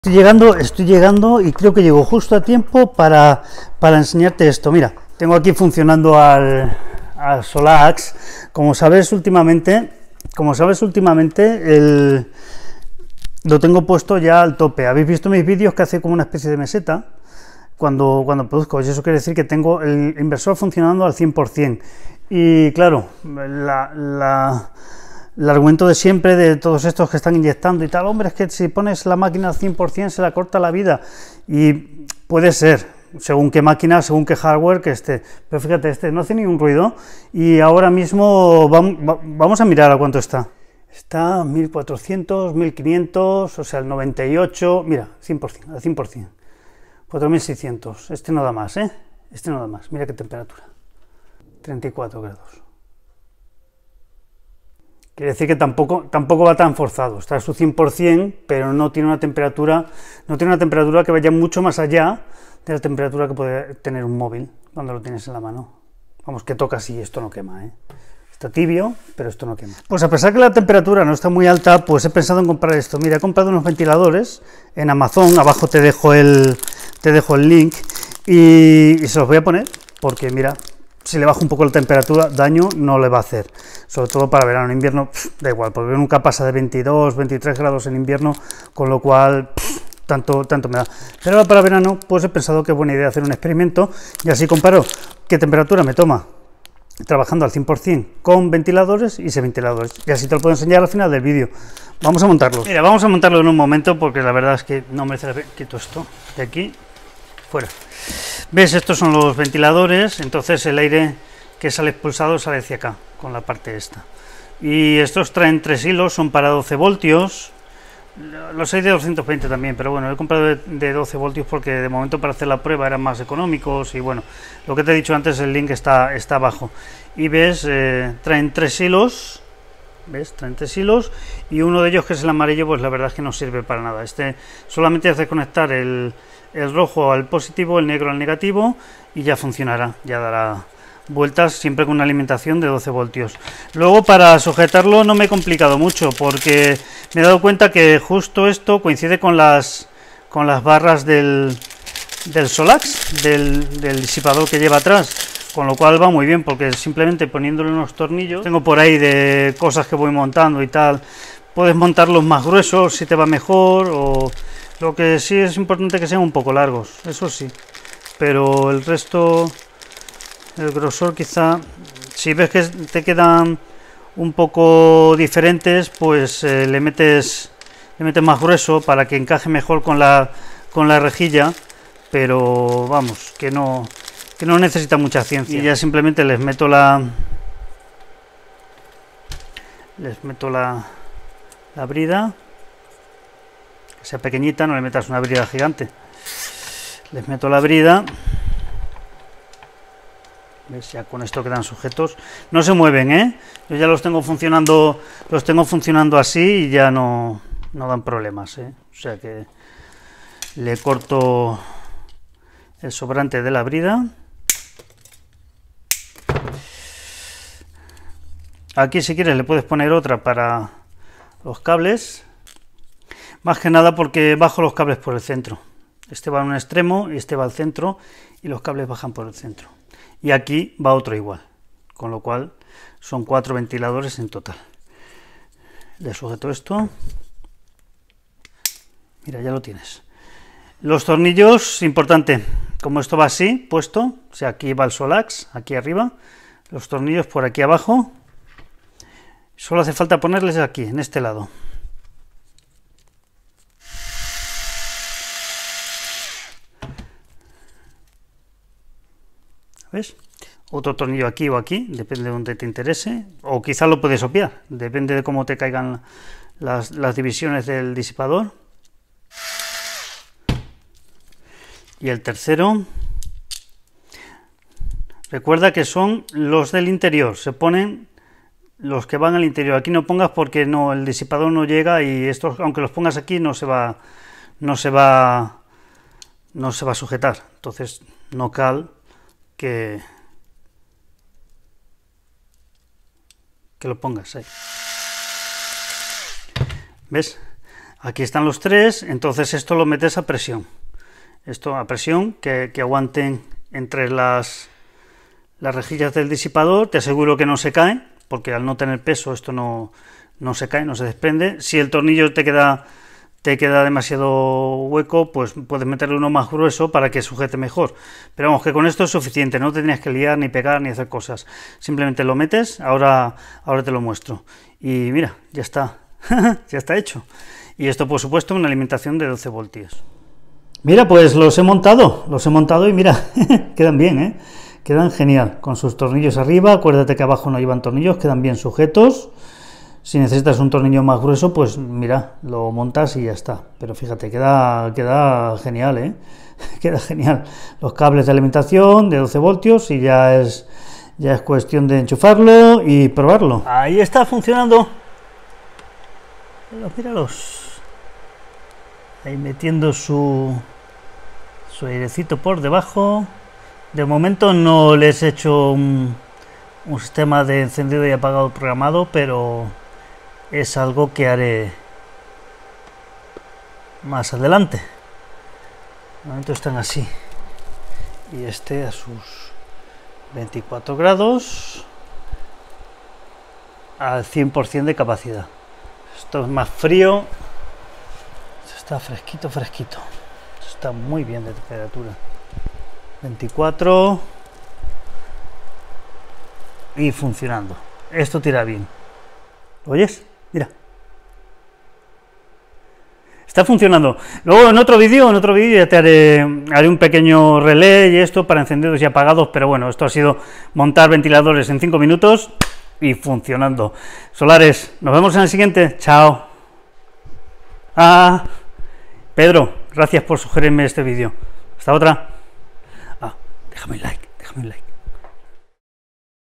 Estoy llegando y creo que llego justo a tiempo para enseñarte esto. Mira, tengo aquí funcionando al Solax. Como sabes últimamente, lo tengo puesto ya al tope. Habéis visto mis vídeos que hace como una especie de meseta cuando produzco, y eso quiere decir que tengo el inversor funcionando al 100%. Y claro, el argumento de siempre de todos estos que están inyectando y tal, hombre, es que si pones la máquina al 100% se la corta la vida, y puede ser, según qué máquina, según qué hardware que esté, pero fíjate, este no hace ningún ruido, y ahora mismo vamos a mirar a cuánto está. Está 1400, 1500, o sea, el 98, mira, 100%, al 100%, 4600, este no da más, este no da más, mira qué temperatura, 34 grados. Quiere decir que tampoco va tan forzado, está a su 100%, pero no tiene una temperatura que vaya mucho más allá de la temperatura que puede tener un móvil cuando lo tienes en la mano. Vamos, que toca así, esto no quema, Está tibio, pero esto no quema. Pues a pesar que la temperatura no está muy alta, pues he pensado en comprar esto. Mira, he comprado unos ventiladores en Amazon, abajo te dejo el link, y se los voy a poner, porque mira, si le bajo un poco la temperatura, daño no le va a hacer, sobre todo para verano. En invierno, da igual, porque nunca pasa de 22, 23 grados en invierno, con lo cual, tanto me da. Pero ahora para verano, pues he pensado que es buena idea hacer un experimento, y así comparo qué temperatura me toma trabajando al 100% con ventiladores y sin ventiladores, y así te lo puedo enseñar al final del vídeo. Vamos a montarlo. Mira, vamos a montarlo en un momento, porque la verdad es que no merece la pena. Quito esto de aquí, fuera. ¿Ves? Estos son los ventiladores, entonces el aire que sale expulsado sale hacia acá, con la parte esta. Y estos traen 3 hilos, son para 12 voltios, los hay de 220 también, pero bueno, he comprado de 12 voltios porque de momento para hacer la prueba eran más económicos, y bueno, lo que te he dicho antes, el link está abajo. Y ves, traen 3 hilos, ¿ves? Traen 3 hilos, y uno de ellos, que es el amarillo, pues la verdad es que no sirve para nada. Este solamente hace conectar el rojo al positivo, el negro al negativo, y ya funcionará, ya dará vueltas, siempre con una alimentación de 12 voltios. Luego, para sujetarlo no me he complicado mucho, porque me he dado cuenta que justo esto coincide con las barras del Solax, del disipador que lleva atrás, con lo cual va muy bien, porque simplemente poniéndole unos tornillos, tengo por ahí de cosas que voy montando y tal, puedes montarlos más gruesos si te va mejor, o lo que sí es importante que sean un poco largos, eso sí, pero el resto, el grosor quizá, si ves que te quedan un poco diferentes, pues le metes más grueso para que encaje mejor con la rejilla, pero vamos, que no necesita mucha ciencia. Y ya simplemente les meto la brida, que sea pequeñita, no le metas una brida gigante. Les meto la brida, ¿ves? Ya con esto quedan sujetos, no se mueven, yo ya los tengo funcionando así, y ya no dan problemas, o sea que le corto el sobrante de la brida. Aquí, si quieres, le puedes poner otra para los cables, más que nada porque bajo los cables por el centro. Este va a un extremo y este va al centro, y los cables bajan por el centro. Y aquí va otro igual, con lo cual son 4 ventiladores en total. Le sujeto esto. Mira, ya lo tienes. Los tornillos, importante, como esto va así, puesto, o sea, aquí va el Solax, aquí arriba, los tornillos por aquí abajo, solo hace falta ponerles aquí, en este lado. ¿Ves? Otro tornillo aquí o aquí, depende de donde te interese, o quizás lo puedes obviar, depende de cómo te caigan las divisiones del disipador. Y el tercero, recuerda que son los del interior, se ponen los que van al interior. Aquí no pongas porque no, el disipador no llega, y estos, aunque los pongas aquí, no se va a sujetar. Entonces no cal que lo pongas ahí. ¿Ves? Aquí están los tres, entonces esto lo metes a presión. Esto a presión, que aguanten entre las rejillas del disipador. Te aseguro que no se caen, porque al no tener peso esto no se cae, no se desprende. Si el tornillo te queda demasiado hueco, pues puedes meterle uno más grueso para que sujete mejor. Pero vamos, que con esto es suficiente, no tendrías que liar, ni pegar, ni hacer cosas. Simplemente lo metes, ahora te lo muestro. Y mira, ya está, ya está hecho. Y esto, por supuesto, una alimentación de 12 voltios. Mira, pues los he montado y mira, quedan bien, ¿eh? Quedan genial, con sus tornillos arriba. Acuérdate que abajo no llevan tornillos, quedan bien sujetos. Si necesitas un tornillo más grueso, pues mira, lo montas y ya está. Pero fíjate, queda genial, ¿eh? Queda genial. Los cables de alimentación de 12 voltios y ya es cuestión de enchufarlo y probarlo. Ahí está funcionando. Míralos. Ahí metiendo su airecito por debajo. De momento no les he hecho un sistema de encendido y apagado programado, pero es algo que haré más adelante. De momento están así. Y este a sus 24 grados al 100% de capacidad. Esto es más frío. Está fresquito. Está muy bien de temperatura. 24 y funcionando. Esto tira bien. ¿Lo oyes? Mira. Está funcionando. Luego en otro vídeo ya te haré un pequeño relé y esto para encendidos y apagados, pero bueno, esto ha sido montar ventiladores en 5 minutos y funcionando. Solares, nos vemos en el siguiente. Chao. Pedro, gracias por sugerirme este vídeo. Hasta otra. Déjame un like.